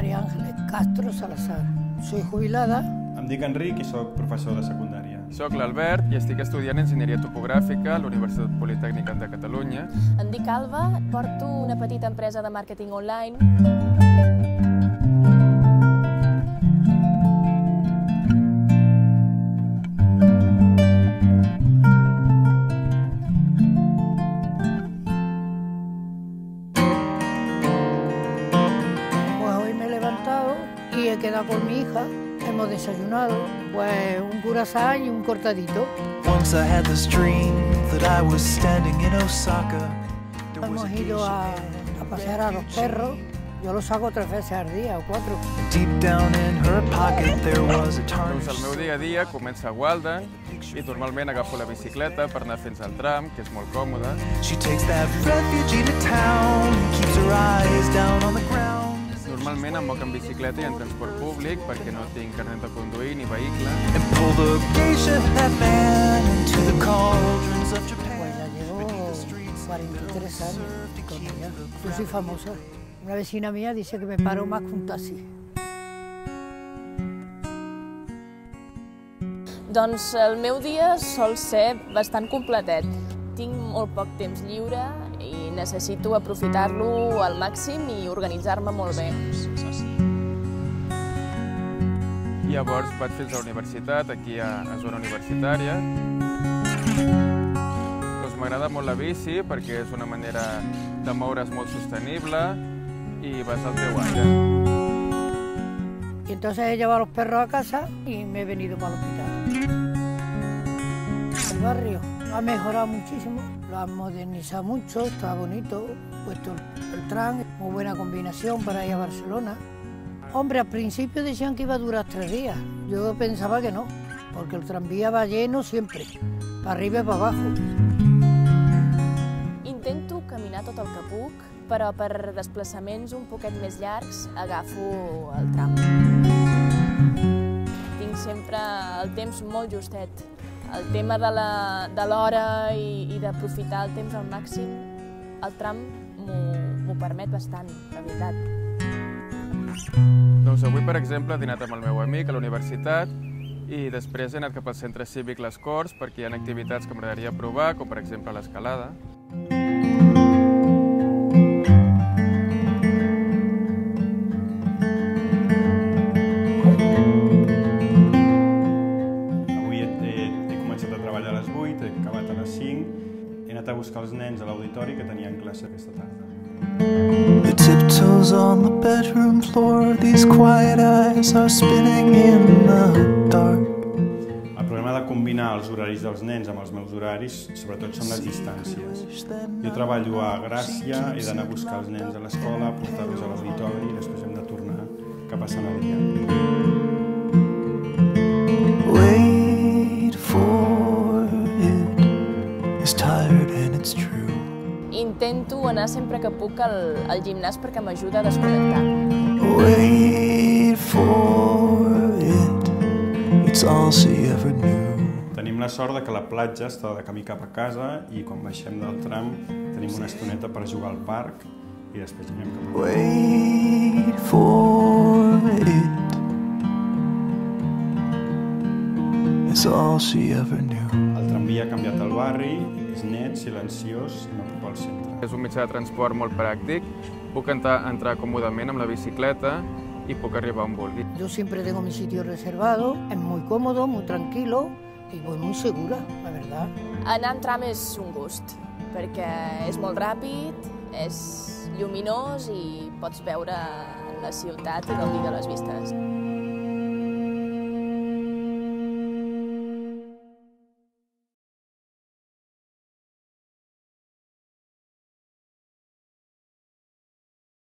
María Ángeles Castro Salazar. Soy jubilada. Em dic Enric i soc professor de secundària. Soc l'Albert i estic estudiant Enginyeria Topogràfica a la Universitat Politècnica de Catalunya. Em dic Alba, porto una petita empresa de màrqueting online. Pues hoy me he levantado y he quedado con mi hija. Hemos desayunado, pues un curasán y un cortadito. Once I had this dream that I was standing in Osaka. Hemos ido a pasear a los perros. Yo los saco 3 veces al día o 4. Deep down in her pocket there was a Doncs el meu tarnished dia a dia comença a Walden i normalment agafo la bicicleta per anar fins al tram, que és molt còmode. She takes that refugee to town, keeps her eyes down on the ground. Normalment em moc en bicicleta i en transport públic perquè no tinc carnet de conduir ni vehicle. And pull the geisha that man into the cauldrons of Japan. Pues ya llevo 43 años con ella. Yo soy famosa. Una vecina mía dice que me paro más que un taxi. Doncs el meu dia sol ser bastant completet. Tinc molt poc temps lliure i necessito aprofitar-lo al màxim i organitzar-me molt bé. Llavors vaig fins a la universitat, aquí a zona universitària. Doncs m'agrada molt la bici perquè és una manera de moure's molt sostenible y vas al teu aire. Y entonces he llevado a los perros a casa y me he venido para el hospital. El barrio ha mejorado muchísimo, lo han modernizado mucho, está bonito, puesto el tram, muy buena combinación para ir a Barcelona. Hombre, al principio decían que iba a durar 3 días, yo pensaba que no, porque el tranvía va lleno siempre, para arriba y para abajo. Intento caminar tot el que puc, però per desplaçaments un poquet més llargs agafo el tram. Tinc sempre el temps molt justet. El tema de l'hora i d'aprofitar el temps al màxim, el tram m'ho permet bastant, la veritat. Doncs avui, per exemple, he dinat amb el meu amic a la universitat i després he anat cap al centre cívic Les Corts perquè hi ha activitats que m'agradaria provar, com per exemple l'escalada. He anat a buscar els nens a l'auditori que tenien classe aquesta tarda. The tiptoes on the bedroom floor, these quiet eyes are spinning in the dark. El problema de combinar els horaris dels nens amb els meus horaris, sobretot són les distàncies. Jo treballo a Gràcia, he d'anar a buscar els nens a l'escola, portar-los a l'auditori i després hem de tornar cap a Sant Adrià. Wait for it, it's tired and it's true. Intento anar sempre que puc al gimnàs perquè m'ajuda a desconnectar. Wait for it, it's all she ever knew. Tenim la sort de que la platja està de camí cap a casa i quan baixem del tram tenim una estoneta per jugar al parc i després anem cap a casa. Wait for it, it's all she ever knew. El tramvia ha canviat el barri, és net, silenciós i m'apropa al centre. És un mitjà de transport molt pràctic, puc entrar còmodament amb la bicicleta i puc arribar on vulgui. Yo siempre tengo mi sitio reservado, es muy cómodo, muy tranquilo y voy muy segura, la verdad. Anar en tram és un gust, perquè és molt ràpid, és lluminós i pots veure la ciutat i gaudir de les vistes.